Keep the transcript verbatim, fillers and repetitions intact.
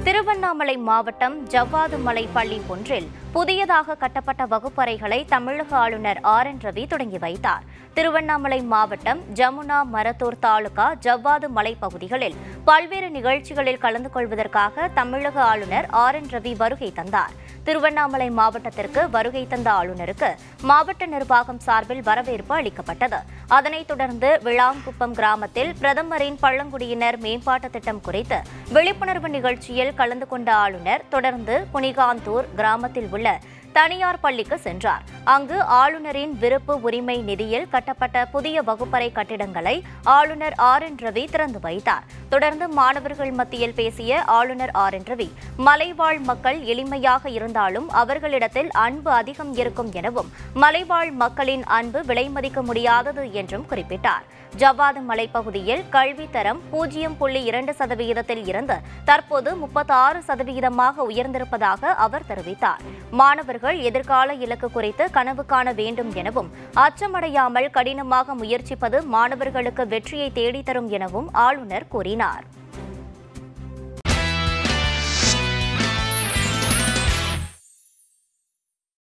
திருவண்ணாமலை மாவட்டம் ஜவ்வாது மலை பள்ளி ஒன்றில் புதியதாக கட்டப்பட்ட வகுப்பறைகளை தமிழக ஆளுநர் ஆர் என் ரவி தொடங்கி வைத்தார். திருவண்ணாமலை மாவட்டம் ஜமுனா மரத்தூர் தாலுகா ஜவ்வாது மலை பகுதிகளில் பல்வேறு நிகழ்ச்சிகளில் கலந்து கொள்வதற்காக தமிழக ஆளுநர் ஆர் என் ரவி வருகை தந்தார். திருவண்ணாமலை மாவட்டத்திற்கு வருகை தந்த ஆளுநருக்கு மாவட்ட நிர்வாகம் சார்பில் வரவேற்பு அளிக்கப்பட்டது. அதனைத் தொடர்ந்து விளாங்குப்பம் கிராமத்தில் பிரதமரின் பழங்குடியினர் மேம்பாட்டு திட்டம் குறித்து விழிப்புணர்வு நிகழ்ச்சியில் கலந்து கொண்ட ஆளுநர் தொடர்ந்து புனிகாந்தூர் கிராமத்தில் உள்ள தனியார் பள்ளிக்கு சென்றார். அங்கு ஆளுநரின் விருப்பு உரிமை நிதியில் கட்டப்பட்ட புதிய வகுப்பறை கட்டிடங்களை ஆளுநர் ஆர் என் ரவி திறந்து வைத்தார். தொடர்ந்து மாணவர்கள் மத்தியில் பேசிய ஆளுநர் ஆர் என் ரவி, மலைவாழ் மக்கள் எளிமையாக இருந்தாலும் அவர்களிடத்தில் அன்பு அதிகம் இருக்கும் எனவும், மலைவாழ் மக்களின் அன்பு விலை மதிக்க முடியாதது என்றும் குறிப்பிட்டார். ஜவ்வாது மலைப்பகுதியில் கல்வி தரம் பூஜ்ஜியம் புள்ளி இரண்டு சதவீதத்தில் இருந்து தற்போது முப்பத்தி ஆறு சதவீதமாக உயர்ந்திருப்பதாக அவர் தெரிவித்தார். மாணவர்கள் எதிர்கால இலக்கு குறித்து கனவு காண வேண்டும் எனவும், அச்சமடையாமல் கடினமாக முயற்சிப்பது மாணவர்களுக்கு வெற்றியை தேடித்தரும் எனவும் ஆளுநர் கூறினார்.